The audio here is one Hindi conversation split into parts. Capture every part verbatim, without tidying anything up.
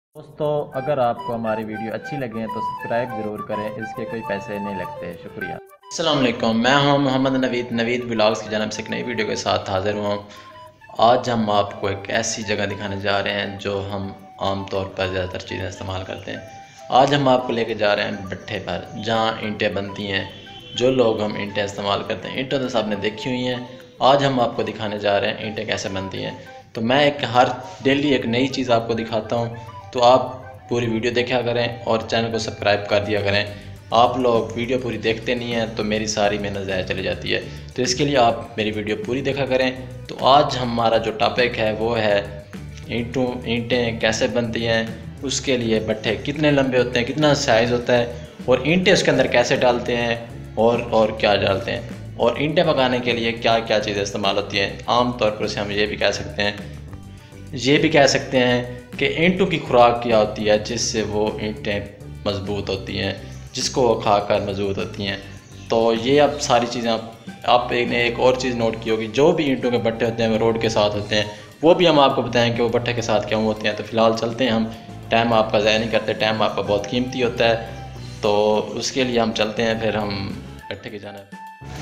दोस्तों, अगर आपको हमारी वीडियो अच्छी लगे तो सब्सक्राइब ज़रूर करें। इसके कोई पैसे नहीं लगते। शुक्रिया। अस्सलाम वालेकुम। मैं हूं मोहम्मद नवीद नवीद ब्लॉग्स की जानब से एक नई वीडियो के साथ हाज़िर हुआ हूँ। आज हम आपको एक ऐसी जगह दिखाने जा रहे हैं जो हम आम तौर पर ज़्यादातर चीज़ें इस्तेमाल करते हैं। आज हम आपको लेके जा रहे हैं भट्ठे पर, जहाँ ईंटें बनती हैं। जो लोग हम ईंटें इस्तेमाल करते हैं, ईंटें तो सबने देखी हुई हैं। आज हम आपको दिखाने जा रहे हैं ईंटें कैसे बनती हैं। तो मैं एक हर डेली एक नई चीज़ आपको दिखाता हूँ, तो आप पूरी वीडियो देखा करें और चैनल को सब्सक्राइब कर दिया करें। आप लोग वीडियो पूरी देखते नहीं हैं तो मेरी सारी मेहनत ज़ाया चली जाती है, तो इसके लिए आप मेरी वीडियो पूरी देखा करें। तो आज हमारा जो टॉपिक है वो है ईंटों ईंटें कैसे बनती हैं, उसके लिए भट्ठे कितने लंबे होते हैं, कितना साइज़ होता है, और ईंटें उसके अंदर कैसे डालते हैं और और क्या डालते हैं, और ईंटें पकाने के लिए क्या क्या चीज़ें इस्तेमाल होती हैं। आम तौर पर उसे हम ये भी कह सकते हैं ये भी कह सकते हैं कि ईंटों की खुराक क्या होती है, जिससे वो ईंटें मजबूत होती हैं, जिसको वो खाकर मजबूत होती हैं। तो ये अब सारी चीज़ें आप आप एक ने एक और चीज़ नोट की होगी, जो भी ईंटों के भट्टे होते हैं वो रोड के साथ होते हैं, वो भी हम आपको बताएं कि वो भट्टे के साथ क्यों होते हैं। तो फ़िलहाल चलते हैं, हम टाइम आपका ज़ाया नहीं करते, टाइम आपका बहुत कीमती होता है। तो उसके लिए हम चलते हैं, फिर हम भट्टे की जानिब।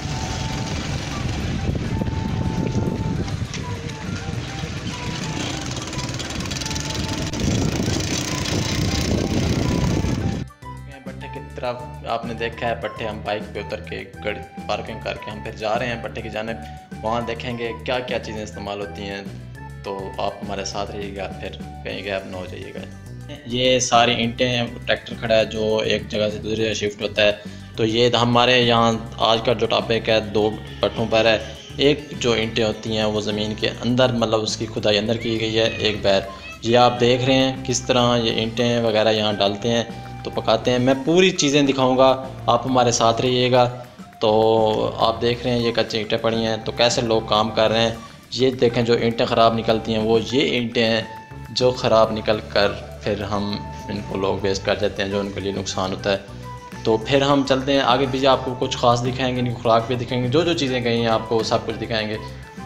भट्टे की तरफ आपने देखा है, भट्टे हम बाइक पे उतर के गाड़ी पार्किंग करके हम फिर जा रहे हैं भट्टे की जानिब। वहाँ देखेंगे क्या क्या चीज़ें इस्तेमाल होती हैं। तो आप हमारे साथ रहिएगा, फिर कहीं गैप ना हो जाइएगा। ये सारी ईंटें, ट्रैक्टर खड़ा है जो एक जगह से दूसरी जगह शिफ्ट होता है। तो ये हमारे यहाँ आज का जो टॉपिक है दो भट्टों पर है। एक जो ईंटें होती हैं वो ज़मीन के अंदर, मतलब उसकी खुदाई अंदर की गई है। एक बैर ये आप देख रहे हैं किस तरह ये ईंटें वगैरह यहाँ डालते हैं तो पकाते हैं। मैं पूरी चीज़ें दिखाऊंगा, आप हमारे साथ रहिएगा। तो आप देख रहे हैं ये कच्ची ईंटें पड़ी हैं, तो कैसे लोग काम कर रहे हैं। ये देखें जो ईंटें ख़राब निकलती हैं वो ये ईंटें हैं जो ख़राब निकल कर फिर हम इनको लोग वेस्ट कर देते हैं, जो उनके लिए नुकसान होता है। तो फिर हम चलते हैं आगे पीछे, आपको कुछ ख़ास दिखाएंगे, इनकी खुराक भी दिखाएंगे, जो जो चीज़ें कही हैं आपको सब कुछ दिखाएंगे।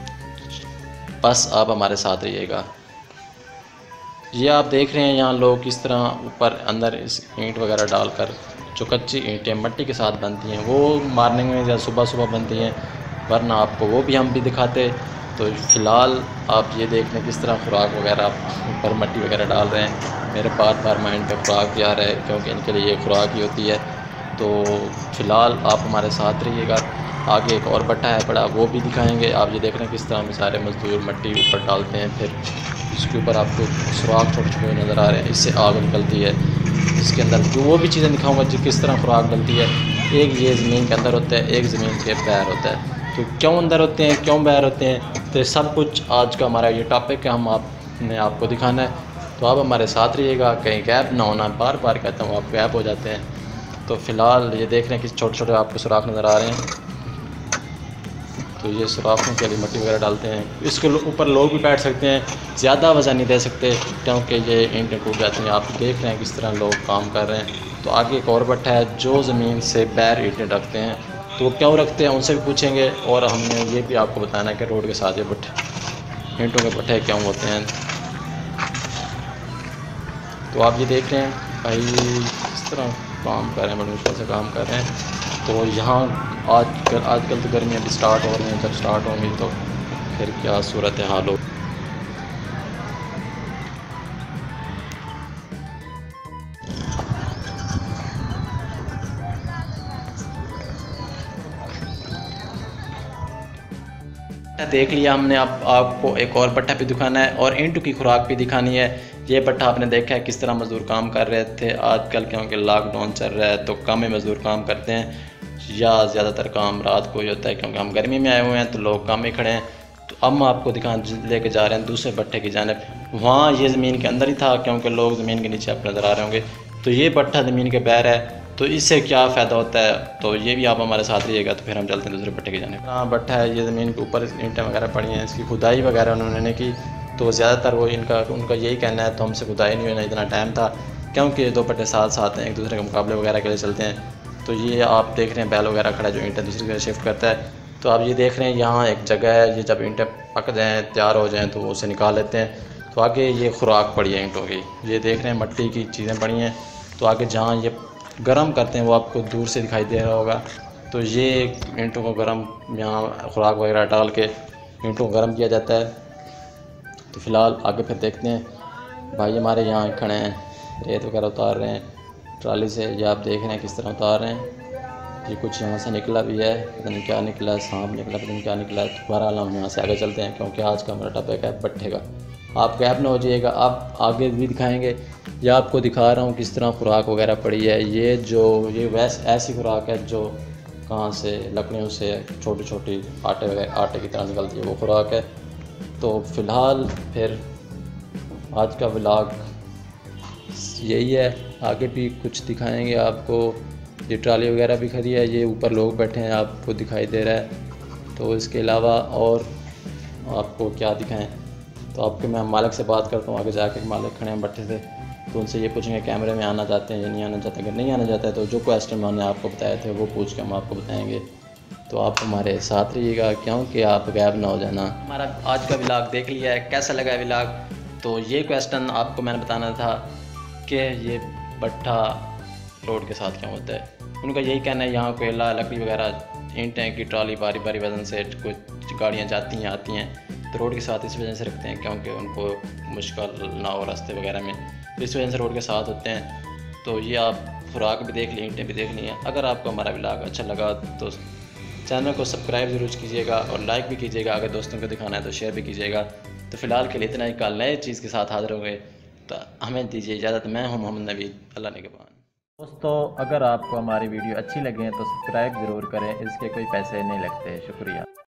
बस आप हमारे साथ रहिएगा। ये आप देख रहे हैं यहाँ लोग किस तरह ऊपर अंदर इस ईंट वगैरह डालकर, जो कच्ची ईंटें मट्टी के साथ बनती हैं वो मॉर्निंग में या सुबह सुबह बनती हैं, वरना आपको वो भी हम भी दिखाते। तो फ़िलहाल आप ये देख लें किस तरह खुराक वगैरह ऊपर मट्टी वगैरह डाल रहे हैं। मेरे बार बार माइंड पे खुराक भी आ रहा है, क्योंकि इनके लिए ये खुराक ही होती है। तो फ़िलहाल आप हमारे साथ रहिएगा। आगे एक और भट्टा है बड़ा, वो भी दिखाएंगे। आप ये देख रहे हैं किस तरह सारे मज़दूर मट्टी ऊपर डालते हैं, फिर इसके ऊपर आपको सुराख छोटे छोटे नज़र आ रहे हैं, इससे आग निकलती है। इसके अंदर जो वो भी चीज़ें दिखाऊंगा जो किस तरह खुराक डलती है। एक ये ज़मीन के अंदर होता है, एक ज़मीन के बाहर होता है। तो क्यों अंदर होते हैं, क्यों बाहर होते हैं, तो सब कुछ आज का हमारा ये टॉपिक है, हम आपने आपको दिखाना है। तो आप हमारे साथ रहिएगा, कहीं गैप ना होना। बार बार कहता हूँ आप गैप हो जाते हैं। तो फ़िलहाल ये देख रहे हैं कि छोटे छोटे आपको सुराख नज़र आ रहे हैं, तो ये सुराखों के लिए मट्टी वगैरह डालते हैं। इसके ऊपर लोग भी बैठ सकते हैं, ज़्यादा वज़न नहीं दे सकते क्योंकि ये ईंटें टूट जाती हैं। आप देख रहे हैं किस तरह लोग काम कर रहे हैं। तो आगे एक और भट्टा है जो ज़मीन से बैर ईंटें रखते हैं, तो वो क्यों रखते हैं उनसे भी पूछेंगे। और हमने ये भी आपको बताना है कि रोड के साथ ये भट्टे, ईंटों के भट्टे क्यों होते हैं। तो आप ये देख रहे हैं भाई किस तरह काम कर रहे हैं, बड़ी मुश्किल से काम कर रहे हैं। तो यहाँ आज आजकल तो गर्मियाँ भी स्टार्ट हो रही हैं, जब स्टार्ट होंगी तो फिर क्या सूरत हाल हो। देख लिया हमने, अब आपको एक और भट्टा भी दिखाना है और ईंटों की खुराक भी दिखानी है। ये भट्टा आपने देखा है किस तरह मज़दूर काम कर रहे थे। आजकल क्योंकि लॉकडाउन चल रहा है तो कम ही मज़दूर काम करते हैं, या ज़्यादातर काम रात को ही होता है, क्योंकि हम गर्मी में आए हुए हैं तो लोग काम ही खड़े हैं। तो अब हम आपको दिखा लेके जा रहे हैं दूसरे भट्टे की जानिब। वहाँ ये ज़मीन के अंदर ही था, क्योंकि लोग ज़मीन के नीचे आप नज़र आ रहे होंगे। तो ये भट्टा ज़मीन के बाहर है, तो इससे क्या फ़ायदा होता है, तो ये भी आप हमारे साथ रहिएगा। तो फिर हम चलते हैं दूसरे भट्टे की जानिब। हाँ भट्टा है, ये ज़मीन के ऊपर ईंटें वगैरह पड़ी हैं, इसकी खुदाई वगैरह उन्होंने की। तो ज़्यादातर वो इनका उनका यही कहना है, तो हमसे खुदाई नहीं होना इतना टाइम था, क्योंकि दो भट्टे साथ साथ हैं, एक दूसरे के मुकाबले वगैरह के लिए चलते हैं। तो ये आप देख रहे हैं बैल वगैरह खड़ा है जो ईंटें दूसरी जगह शिफ्ट करता है। तो आप ये देख रहे हैं यहाँ एक जगह है, ये जब ईंटें पक जाएँ तैयार हो जाएँ तो उसे निकाल लेते हैं। तो आगे ये खुराक पड़ी है ईंटों की, ये देख रहे हैं मट्टी की चीज़ें पड़ी हैं। तो आगे जहाँ ये गर्म करते हैं वो आपको दूर से दिखाई दे रहा होगा। तो ये ईंटों को गर्म यहाँ खुराक वगैरह डाल के ईंटों को गर्म किया जाता है। तो फ़िलहाल आगे फिर देखते हैं। भाई हमारे यहाँ खड़े हैं, रेत वगैरह उतार रहे हैं ट्राली से। ये आप देख रहे हैं किस तरह उतार रहे हैं। ये कुछ यहाँ से निकला भी है, पता नहीं क्या निकला है, सांप निकला, पता नहीं क्या निकला है। तो बहरहाल हम यहाँ से आगे चलते हैं क्योंकि आज का हमारा टॉपिक है भट्ठे का। आप गैप ना हो जाइएगा, आप आगे भी दिखाएंगे। या आपको दिखा रहा हूँ किस तरह खुराक वगैरह पड़ी है। ये जो ये वैस ऐसी खुराक है जो कहाँ से लकड़ियों से छोटी छोटी आटे वगैरह आटे की तरह निकलती है, वो खुराक है। तो फ़िलहाल फिर आज का व्लॉग यही है, आगे भी कुछ दिखाएंगे आपको। ये ट्राली वगैरह भी खड़ी है, ये ऊपर लोग बैठे हैं आपको दिखाई दे रहा है। तो इसके अलावा और आपको क्या दिखाएं, तो आपके मैं मालिक से बात करता हूँ। आगे जाके मालिक खड़े हैं भट्टे से, तो उनसे ये पूछेंगे कैमरे में आना चाहते हैं या नहीं आना चाहते हैं। अगर नहीं आना चाहते हैं तो जो क्वेश्चन मैंने आपको बताए थे वो पूछ के हम आपको बताएंगे। तो आप हमारे साथ रहिएगा क्योंकि आप गायब ना हो जाना। हमारा आज का व्लॉग देख लिया है, कैसा लगा व्लॉग। तो ये क्वेश्चन आपको मैंने बताना था कि ये भट्ठा रोड के साथ क्यों होता है। उनका यही कहना है यहाँ कोयला लकड़ी वगैरह ईंटें की ट्रॉली बारी बारी वजन से कुछ गाड़ियाँ जाती हैं आती हैं, तो रोड के साथ इस वजह से रखते हैं क्योंकि उनको मुश्किल ना हो रास्ते वगैरह में, तो इस वजह से रोड के साथ होते हैं। तो ये आप खुराक भी देख ली, ईंटें भी देख ली हैं। अगर आपको हमारा व्लॉग अच्छा लगा तो चैनल को सब्सक्राइब ज़रूर कीजिएगा और लाइक भी कीजिएगा। अगर दोस्तों को दिखाना है तो शेयर भी कीजिएगा। तो फ़िलहाल के लिए इतना ही, कल नए चीज़ के साथ हाजिर होंगे। तो हमें दीजिए इजाज़त। मैं हूँ मोहम्मद नबी, अल्लाह निगहबान। दोस्तों अगर आपको हमारी वीडियो अच्छी लगे तो सब्सक्राइब ज़रूर करें, इसके कोई पैसे नहीं लगते। शुक्रिया।